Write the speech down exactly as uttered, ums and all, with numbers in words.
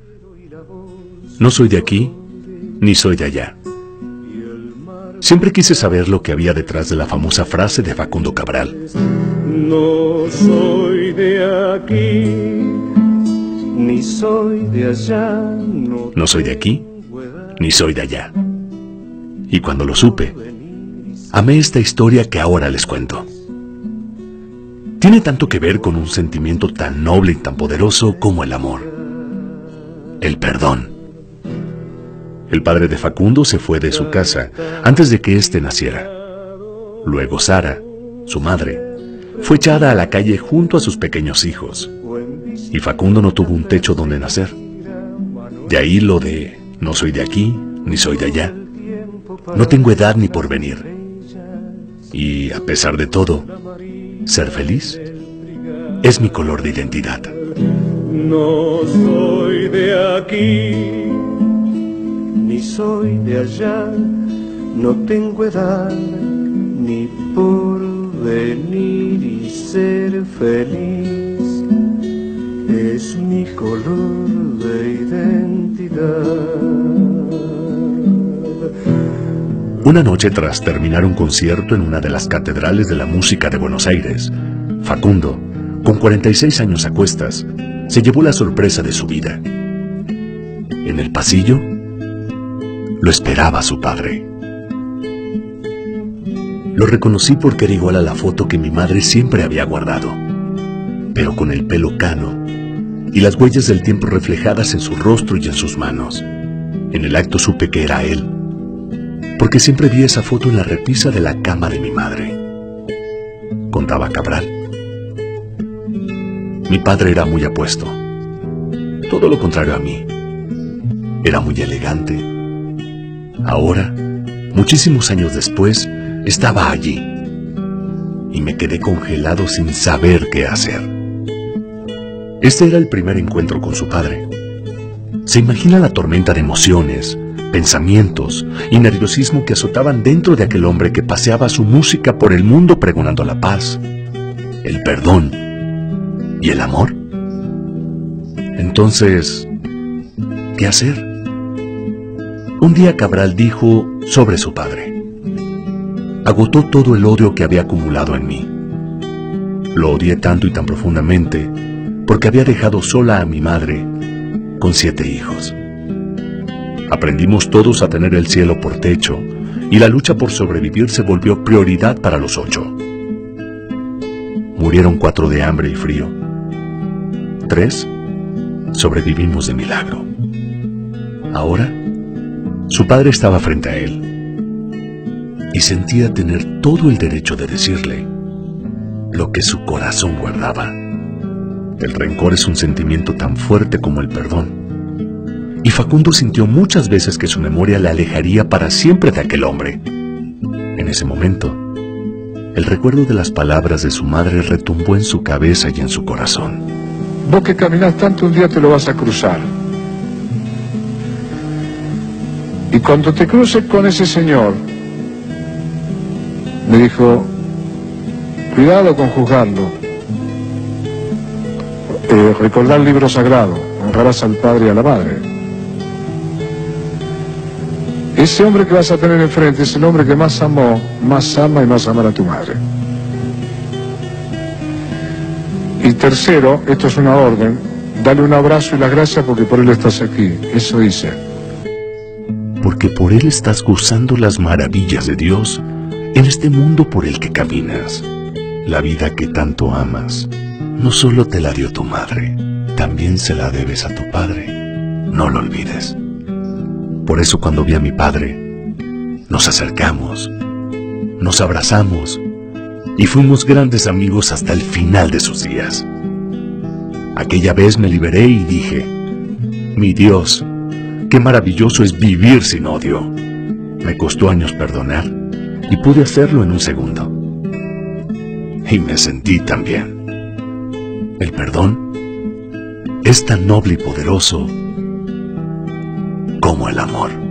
No soy de aquí, ni soy de allá. Siempre quise saber lo que había detrás de la famosa frase de Facundo Cabral. No soy de aquí, ni soy de allá. No, no soy de aquí, ni soy de allá. Y cuando lo supe, amé esta historia que ahora les cuento. Tiene tanto que ver con un sentimiento tan noble y tan poderoso como el amor. El perdón. El padre de Facundo se fue de su casa antes de que éste naciera. Luego Sara, su madre, fue echada a la calle junto a sus pequeños hijos. Y Facundo no tuvo un techo donde nacer. De ahí lo de no soy de aquí, ni soy de allá. No tengo edad ni porvenir. Y a pesar de todo, ser feliz es mi color de identidad. No soy de aquí, ni soy de allá. No tengo edad ni porvenir, y ser feliz es mi color de identidad. Una noche, tras terminar un concierto en una de las catedrales de la música de Buenos Aires, Facundo, con cuarenta y seis años a cuestas, se llevó la sorpresa de su vida. En el pasillo, lo esperaba su padre. Lo reconocí porque era igual a la foto que mi madre siempre había guardado, pero con el pelo cano y las huellas del tiempo reflejadas en su rostro y en sus manos. En el acto supe que era él, porque siempre vi esa foto en la repisa de la cama de mi madre. Contaba Cabral. Mi padre era muy apuesto, todo lo contrario a mí. Era muy elegante. Ahora, muchísimos años después, estaba allí, y me quedé congelado sin saber qué hacer. Este era el primer encuentro con su padre. ¿Se imagina la tormenta de emociones, pensamientos y nerviosismo que azotaban dentro de aquel hombre que paseaba su música por el mundo pregonando la paz, el perdón y el amor? Entonces, ¿qué hacer? Un día Cabral dijo sobre su padre. Agotó todo el odio que había acumulado en mí. Lo odié tanto y tan profundamente porque había dejado sola a mi madre con siete hijos. Aprendimos todos a tener el cielo por techo y la lucha por sobrevivir se volvió prioridad para los ocho. Murieron cuatro de hambre y frío. Tres sobrevivimos de milagro. Ahora, su padre estaba frente a él y sentía tener todo el derecho de decirle lo que su corazón guardaba. El rencor es un sentimiento tan fuerte como el perdón, y Facundo sintió muchas veces que su memoria le alejaría para siempre de aquel hombre. En ese momento, el recuerdo de las palabras de su madre retumbó en su cabeza y en su corazón. Vos que caminás tanto, un día te lo vas a cruzar. Y cuando te cruces con ese señor, me dijo, cuidado con juzgarlo. Eh, recordar el libro sagrado, honrarás al padre y a la madre. Ese hombre que vas a tener enfrente es el hombre que más amó, más ama y más amará a tu madre. Y tercero, esto es una orden, dale un abrazo y las gracias porque por él estás aquí. Eso dice. Porque por él estás gozando las maravillas de Dios en este mundo por el que caminas. La vida que tanto amas, no solo te la dio tu madre, también se la debes a tu padre. No lo olvides. Por eso cuando vi a mi padre, nos acercamos, nos abrazamos y fuimos grandes amigos hasta el final de sus días. Aquella vez me liberé y dije, mi Dios, qué maravilloso es vivir sin odio. Me costó años perdonar y pude hacerlo en un segundo. Y me sentí tan bien. El perdón es tan noble y poderoso como el amor.